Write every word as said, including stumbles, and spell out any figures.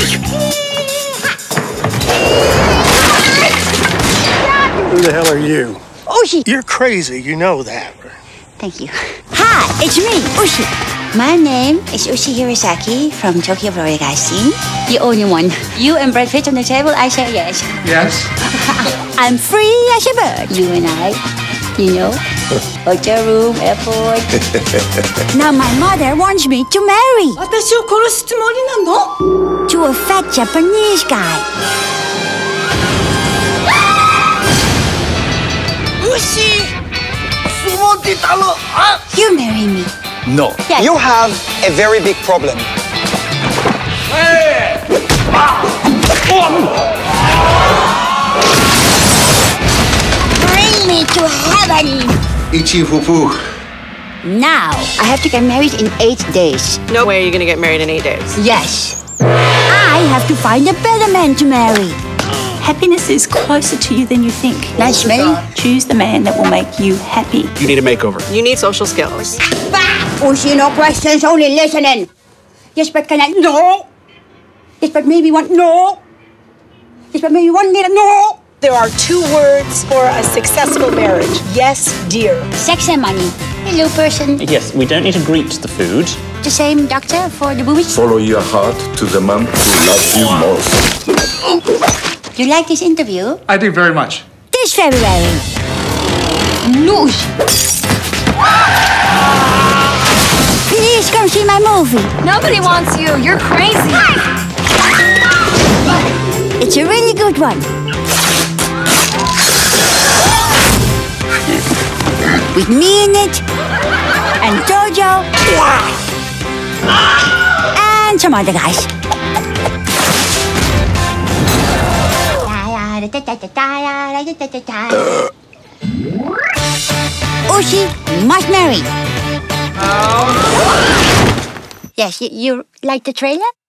Who the hell are you? Ushi. You're crazy, you know that. Thank you. Hi, it's me, Ushi. My name is Ushi Hirosaki from Tokyo Broadcasting. The only one. You and Brad Pitt on the table, I say yes. Yes? I'm free as a bird. You and I, you know, hotel room, airport. Now my mother wants me to marry. 私を殺すつもりなの? To a fat Japanese guy. Ushi! You marry me. No. Yes. You have a very big problem. Bring me to heaven. Ichi fufu. Now, I have to get married in eight days. No way you're gonna get married in eight days. Yes. I have to find a better man to marry. Happiness is closer to you than you think. Nice man. Choose the man that will make you happy. You need a makeover. You need social skills. Ushi, no questions, only listening. Yes, but can I? No. Yes, but maybe one. No. Yes, but maybe one minute. No. There are two words for a successful marriage. Yes, dear. Sex and money. Hello, person. Yes, we don't need to greet the food. The same doctor for the boobies? Follow your heart to the man who loves you most. You like this interview? I do very much. This February. Loose. Please come see my movie. Nobody wants you. You're crazy. It's a really good one. With me in it, and Jojo, and some other guys. Ushi, you must marry. Yes, you, you like the trailer?